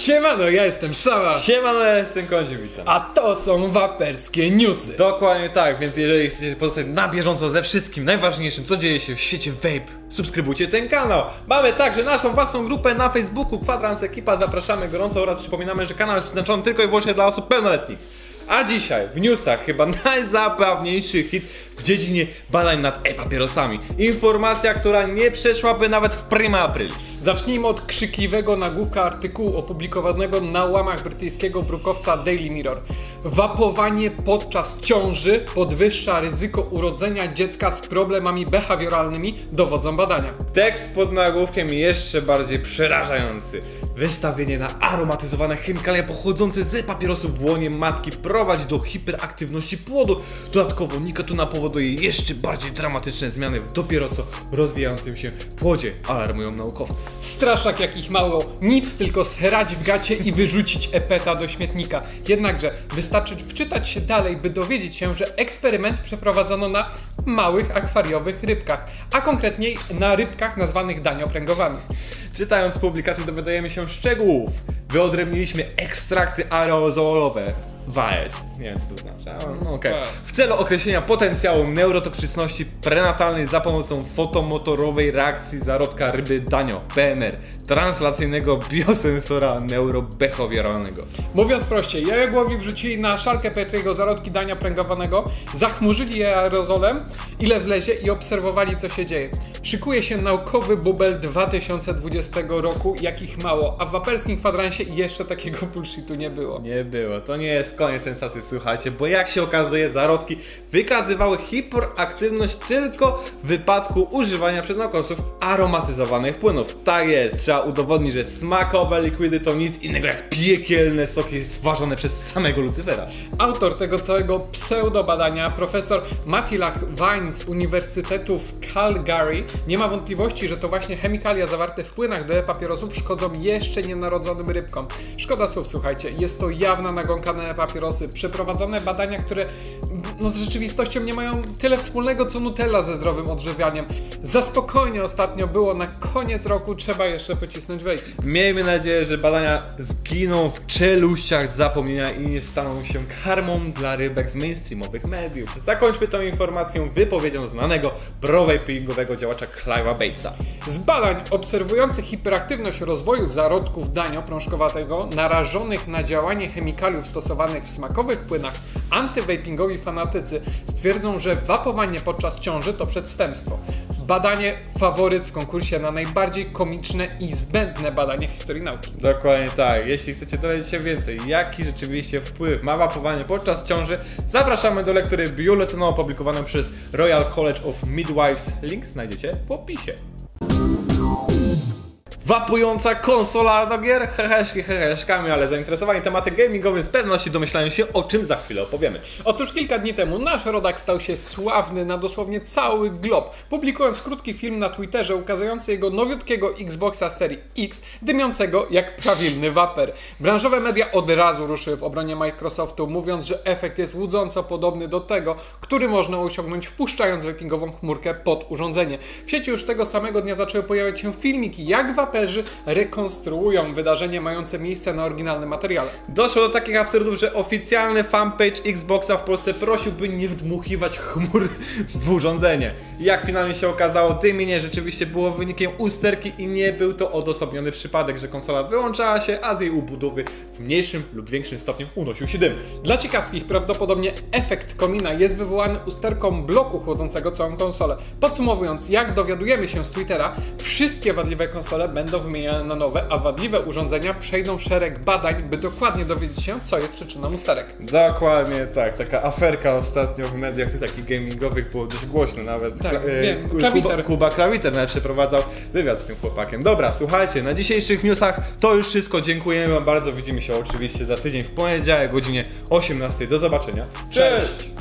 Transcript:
Siemano, ja jestem Szała. Siemano, ja jestem Kądzi, witam. A to są waperskie newsy. Dokładnie tak, więc jeżeli chcecie pozostać na bieżąco ze wszystkim najważniejszym, co dzieje się w świecie vape, subskrybujcie ten kanał. Mamy także naszą własną grupę na Facebooku, Kwadrans Ekipa, zapraszamy gorąco oraz przypominamy, że kanał jest przeznaczony tylko i wyłącznie dla osób pełnoletnich. A dzisiaj w newsach chyba najzabawniejszy hit w dziedzinie badań nad e-papierosami. Informacja, która nie przeszłaby nawet w prima aprilis. Zacznijmy od krzykliwego nagłówka artykułu opublikowanego na łamach brytyjskiego brukowca Daily Mirror. Wapowanie podczas ciąży podwyższa ryzyko urodzenia dziecka z problemami behawioralnymi, dowodzą badania. Tekst pod nagłówkiem jeszcze bardziej przerażający. Wystawienie na aromatyzowane chemikalia pochodzące z papierosów w łonie matki prowadzi do hiperaktywności płodu. Dodatkowo nikotyn powoduje jeszcze bardziej dramatyczne zmiany w dopiero co rozwijającym się płodzie, alarmują naukowcy. Straszak jakich mało, nic tylko srać w gacie i wyrzucić epeta do śmietnika. Jednakże wystarczy wczytać się dalej, by dowiedzieć się, że eksperyment przeprowadzono na małych akwariowych rybkach, a konkretniej na rybkach nazwanych daniopręgowami. Czytając publikację dowiadujemy się szczegółów. Wyodrębniliśmy ekstrakty aerozolowe WAES. Nie wiem co to znaczy, no okej. W celu określenia potencjału neurotoksyczności prenatalnej za pomocą fotomotorowej reakcji zarodka ryby danio, PMR, translacyjnego biosensora neurobehawioralnego. Mówiąc prościej, jajogłowi wrzucili na szalkę Petriego zarodki dania pręgowanego, zachmurzyli je aerozolem, ile wlezie i obserwowali co się dzieje. Szykuje się naukowy bubel 2020 roku, jakich mało, a w waperskim kwadransie jeszcze takiego bullshitu nie było. Nie było, to nie jest koniec sensacji, słuchajcie, bo jak się okazuje, zarodki wykazywały hiperaktywność tylko w wypadku używania przez naukowców aromatyzowanych płynów. Tak jest, trzeba udowodnić, że smakowe likwidy to nic innego jak piekielne soki stwarzane przez samego Lucyfera. Autor tego całego pseudobadania, profesor Matilach Vine z Uniwersytetu w Calgary, nie ma wątpliwości, że to właśnie chemikalia zawarte w płynach do papierosów szkodzą jeszcze nienarodzonym rybkom. Szkoda słów, słuchajcie, jest to jawna nagonka na papierosy, przeprowadzone badania, które z rzeczywistością nie mają tyle wspólnego co Nutella ze zdrowym odżywianiem. Za spokojnie ostatnio było, na koniec roku trzeba jeszcze pocisnąć wejki. Miejmy nadzieję, że badania zginą w czeluściach zapomnienia i nie staną się karmą dla rybek z mainstreamowych mediów. Zakończmy tą informacją wypowiedzią znanego pro-vapingowego działacza Clive'a Batesa. Z badań obserwujących hiperaktywność rozwoju zarodków danio-prążkowatego narażonych na działanie chemikaliów stosowanych w smakowych płynach, antywapingowi fanatycy stwierdzą, że wapowanie podczas ciąży to przestępstwo. Badanie faworyt w konkursie na najbardziej komiczne i zbędne badanie w historii nauki. Dokładnie tak. Jeśli chcecie dowiedzieć się więcej, jaki rzeczywiście wpływ ma wapowanie podczas ciąży, zapraszamy do lektury biuletynu opublikowanej przez Royal College of Midwives. Link znajdziecie w opisie. Wapująca konsola do gier, heheszkami, ale zainteresowani tematem gamingowym z pewnością domyślają się, o czym za chwilę opowiemy. Otóż kilka dni temu nasz rodak stał się sławny na dosłownie cały glob, publikując krótki film na Twitterze ukazujący jego nowiutkiego Xboxa serii X, dymiącego jak prawilny waper. Branżowe media od razu ruszyły w obronie Microsoftu, mówiąc, że efekt jest łudząco podobny do tego, który można osiągnąć wpuszczając vapingową chmurkę pod urządzenie. W sieci już tego samego dnia zaczęły pojawiać się filmiki, jak waperzy rekonstruują wydarzenie mające miejsce na oryginalnym materiale. Doszło do takich absurdów, że oficjalny fanpage Xboxa w Polsce prosiłby nie wdmuchiwać chmur w urządzenie. Jak finalnie się okazało, dymienie rzeczywiście było wynikiem usterki i nie był to odosobniony przypadek, że konsola wyłączała się, a z jej ubudowy w mniejszym lub większym stopniu unosił się dym. Dla ciekawskich prawdopodobnie efekt komina jest wywołany usterką bloku chłodzącego całą konsolę. Podsumowując, jak dowiadujemy się z Twittera, wszystkie wadliwe konsole będą wymieniane na nowe, a wadliwe urządzenia przejdą szereg badań, by dokładnie dowiedzieć się, co jest przyczyną usterek. Dokładnie tak, taka aferka ostatnio w mediach takich gamingowych było dość głośno nawet. Tak, wiem, Klawiter. Kuba Klawiter nawet przeprowadzał wywiad z tym chłopakiem. Dobra, słuchajcie, na dzisiejszych newsach to już wszystko, dziękujemy wam bardzo, widzimy się oczywiście za tydzień w poniedziałek o godzinie 18. Do zobaczenia. Cześć!